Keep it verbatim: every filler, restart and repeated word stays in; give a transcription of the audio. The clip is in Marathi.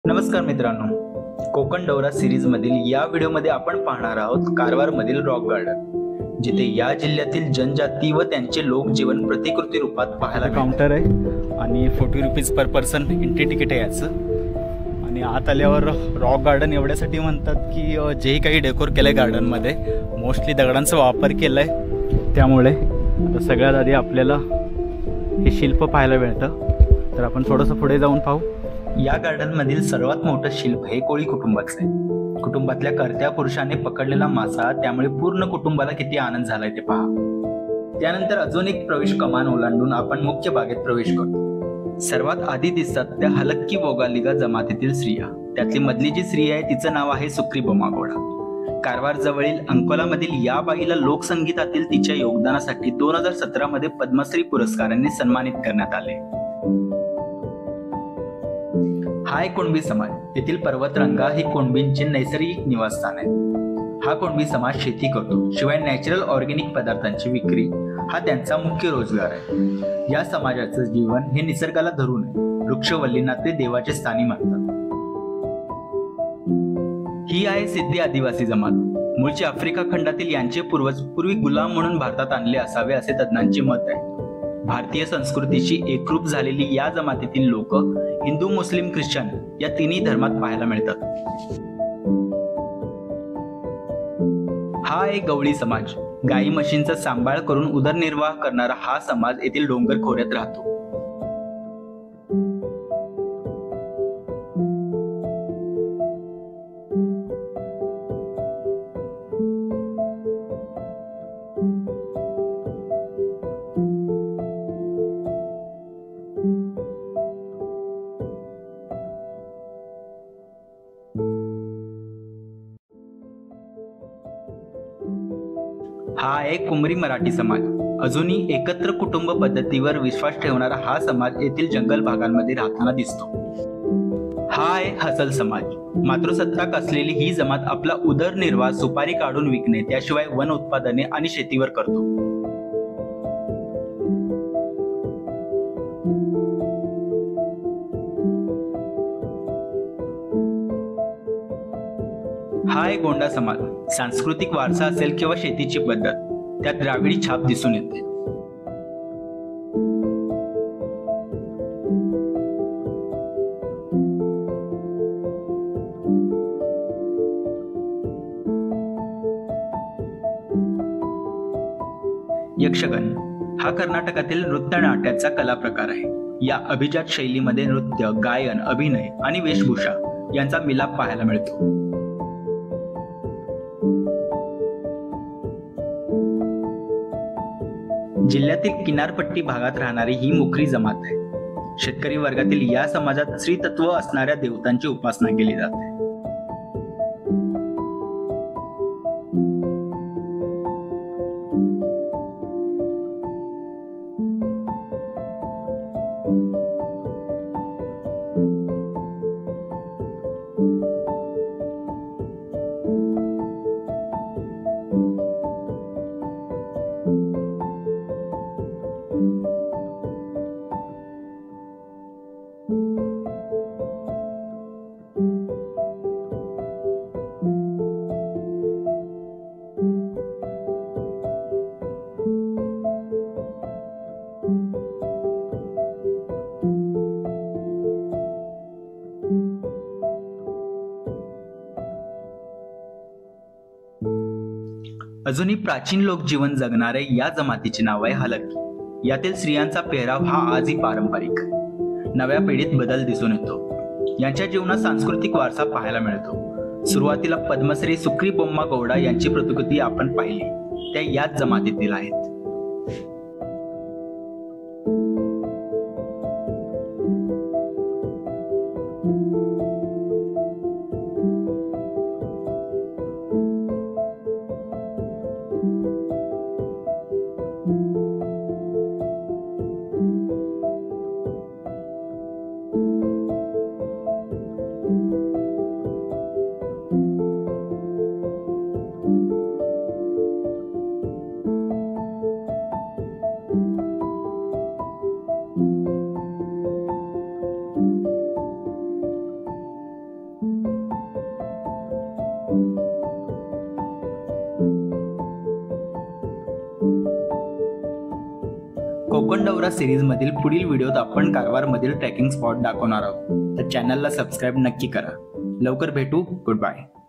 नमस्कार मित्रांनो, कोकण दौरा सिरीज मधील या व्हिडिओमध्ये आपण पाहणार आहोत कारवार मधील रॉक गार्डन, जिथे या जिल्ह्यातील जनजाती व त्यांचे लोकजीवन प्रतिकृती रूपात पाहायला काउंटर आहे आणि forty rupees per person entry ticket आहे याचं। आणि आत आल्यावर रॉक गार्डन एवढ्यासाठी म्हणतात की जेही काही डेकोर केलंय गार्डनमध्ये मोस्टली दगडांचा वापर केलाय, त्यामुळे आता सगळ्यात आधी आपल्याला हे शिल्प पाहायला मिळतं। तर आपण थोडंसं पुढे जाऊन पाहू। या गार्डन मधील सर्वात मोठं शिल्प हे कोळी कुटुंबाचं आहे। कुटुंबातल्या कर्त्या पुरुषाने पकडलेला मासा, त्यामुळे पूर्ण कुटुंबाला किती आनंद झालाय ते पहा। त्यानंतर अजून एक प्रवेश कमान ओलांडून आपण मुख्य बागेत प्रवेश करतो। सर्वात आधी दिसतात त्या हलक्की वोगालिगा जमातीतील स्त्रिया। त्यातली मधली जी स्त्री आहे तिचं नाव आहे सुक्री बोमागोडा। कारवार जवळील अंकोलामधील या बाईला लोकसंगीतातील तिच्या योगदानासाठी दोन हजार सतरा मध्ये पद्मश्री पुरस्काराने सन्मानित करण्यात आले। हा एक कुणबी समाज, येथील पर्वतरांगा ही कुणबींचे नैसर्गिक निवासस्थान आहे। हा कुणबी समाज शेती करतो, शिवाय नॅचरल ऑर्गॅनिक पदार्थांची विक्री हा त्यांचा मुख्य रोजगार आहे। या समाजाचं जीवन हे निसर्गाला धरून आहे। वृक्षवल्लींना ते देवाचे स्थानी मानतात। ही आहे सिद्धी आदिवासी जमात। मूळचे आफ्रिका खंडातील यांचे पूर्वज पूर्वी गुलाम म्हणून भारतात आणले असावे असे तज्ञांचे मत आहे। भारतीय संस्कृतीची एकरूप झालेली या जमातीतील लोक हिंदू, मुस्लिम, ख्रिश्चन या तिन्ही धर्मात पाहायला मिळतात। हा एक गवळी समाज, गाई म्हशींचा सांभाळ करून उदरनिर्वाह करणारा हा समाज येथील डोंगर खोऱ्यात राहतो। हा एक कुमरी मराठी समाज, अजूनही एकत्र कुटुंब पद्धतीवर विश्वास ठेवणारा हा समाज येथील जंगल भागांमध्ये राहताना दिसतो। हा आहे हसल समाज। मातृसत्ताक असलेली ही जमात आपला उदरनिर्वाह सुपारी काढून विकणे, त्याशिवाय वन उत्पादने आणि शेतीवर करतो। हा एक गोंडा समाज। सांस्कृतिक वारसा असेल किंवा शेतीची पद्धत, त्यात द्राविडी छाप दिसून येते। यक्षगण हा कर्नाटकातील नृत्यनाट्याचा कला प्रकार आहे। या अभिजात शैलीमध्ये नृत्य, गायन, अभिनय आणि वेशभूषा यांचा मिलाप पाहायला मिळतो। जिल्ह्यातील किनारपट्टी भागात राहणारी ही मुखरी जमात आहे। शेतकरी वर्गातील या समाजात स्त्रीतत्व असणाऱ्या देवतांची उपासना केली जाते। अजूनही प्राचीन लोक जीवन जगणारे या जमातीचे नाव आहे हलक्की। यातील स्त्रियांचा पेहराव हा आजही पारंपरिक आहे। नव्या पिढीत बदल दिसून येतो। यांच्या जीवनात सांस्कृतिक वारसा पाहायला मिळतो। सुरुवातीला पद्मश्री सुक्री बोम्मागौडा यांची प्रतिकृती आपण पाहिली, त्या याच जमातीतील आहेत। कोकण दौरा सिरीज मधील पुढील व्हिडिओत आपण कारवार मधील ट्रेकिंग स्पॉट दाखवणार आहोत, तर चॅनलला सबस्क्राईब नक्की करा. लवकर भेटू. Good bye.